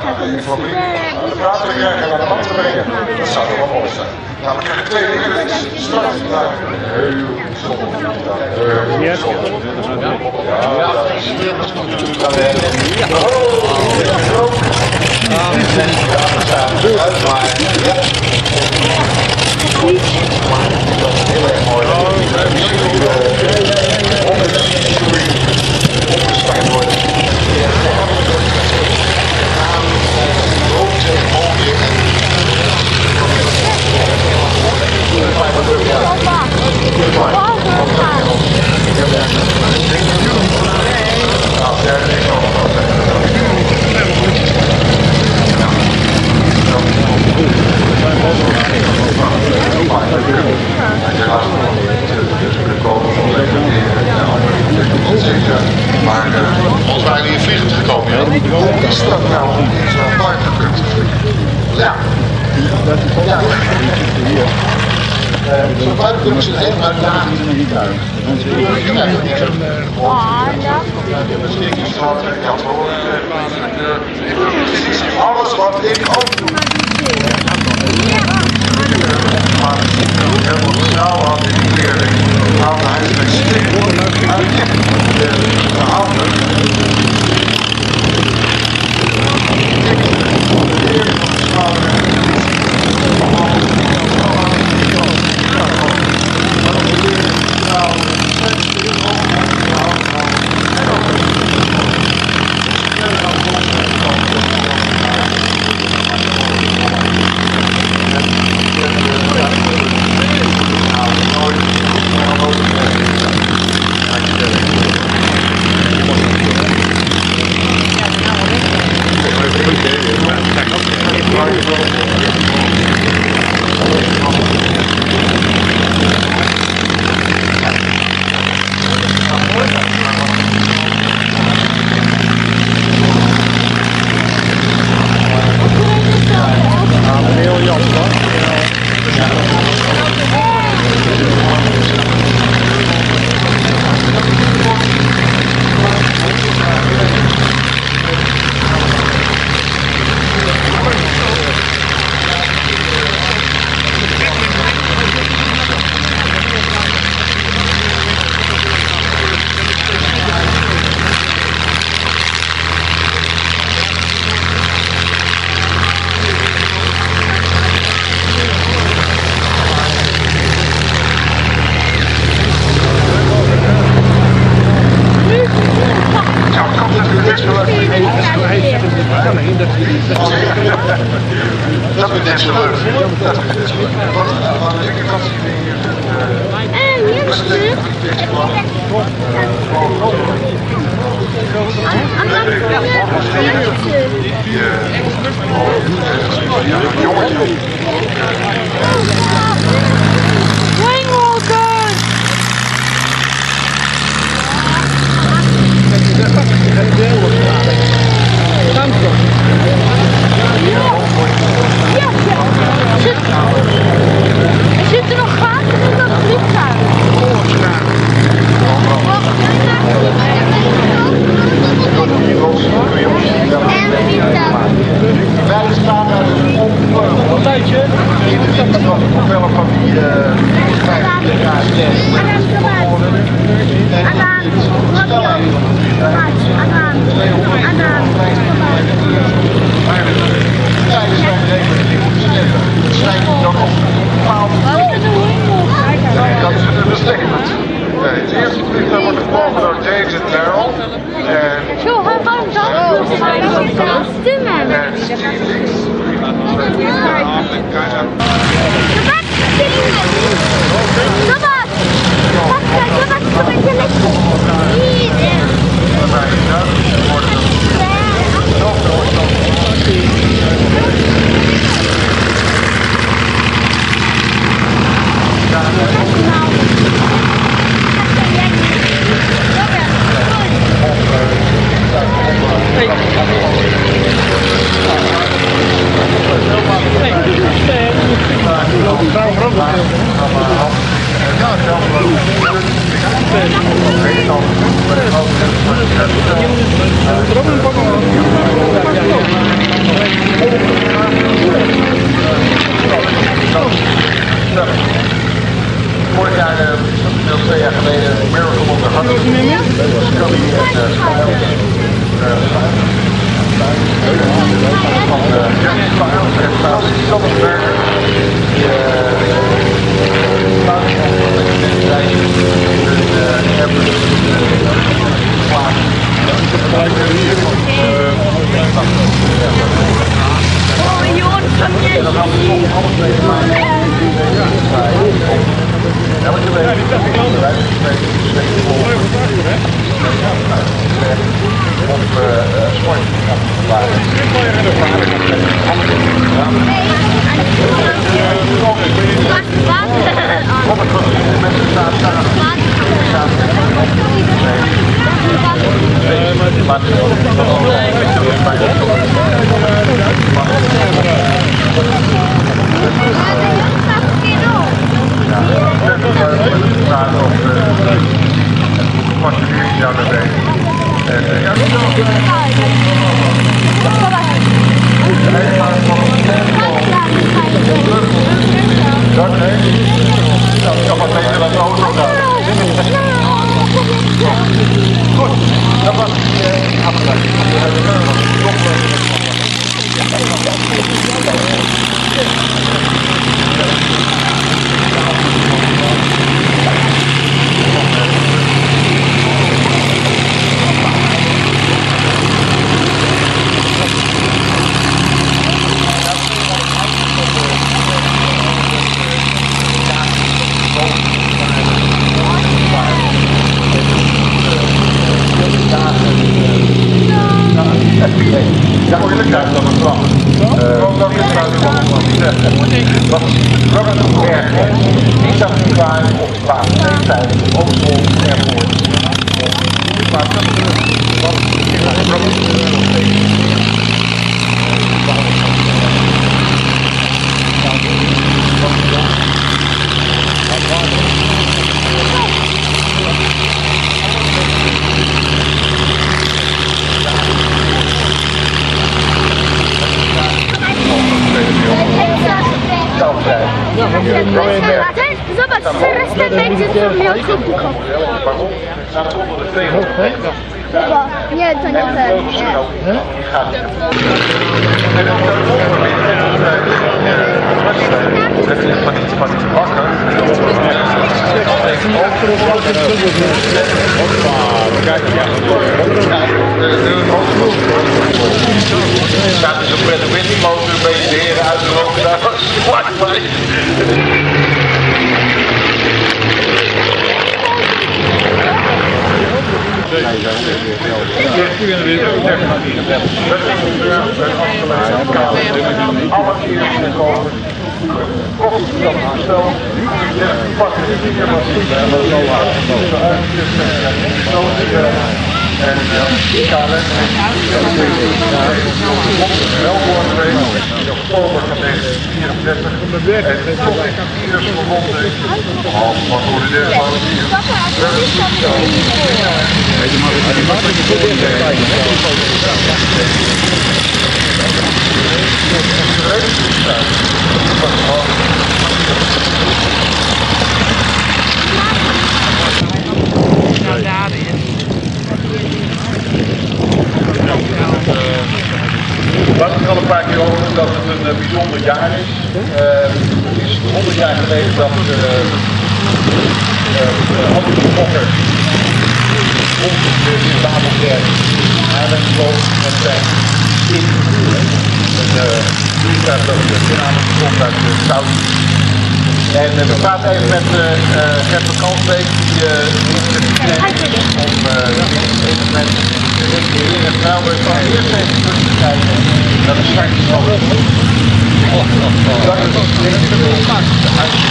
de praten krijgen naar de man te brengen. Dat zou toch wel mooi zijn. Nou, we krijgen twee dingen. Dit is straks vandaag heel bijzonder. Heel bijzonder. Ja, dat is heel erg mooi. Opgestart worden. Maar als wij hier vliegend gekomen zijn, is dat nou zo'n buitenpunt? Ja. Zo'n buitenpunt is een hele uitdaging. Alles wat ik ook doe. Maar heel veel vrouwen had ik leerlijk. Haalde hij zijn steen uit de handen. Dat is net zo leuk. Zit er nog gaten in dat vliegtuig? Wij staan er een tijdje in de winter nog wel van die het eerste vliegtuig wordt gevlogen door James en Daryl. Zo, hij gaat Ja, Ja, moeilijkheid dat het kwam. Dat is wat Robert werken. Ik zag niet waar op de plaats 2 tijd ook vol ervoor. Maar dat is Zobacz, teraz ten będzie to miał tylko. Nie, to nie ten. Staat dus op de windmotor een beetje de heren uitgelopen daar. En ik ga wel worden geweest, in oktober van 1934 en tot ik hier verwond is, wat worden dit van Wat ik al een paar keer over dat het een bijzonder jaar is. Het is 100 jaar geleden dat Hans de Fokker ons de Babelkerk aanwezig met zijn kind. Een vliegtuig dat vanavond komt uit Saudi. En we praten even met Gert van Kalsbeek die om dit evenement in het trouwen van eerst even terug te kijken naar de start van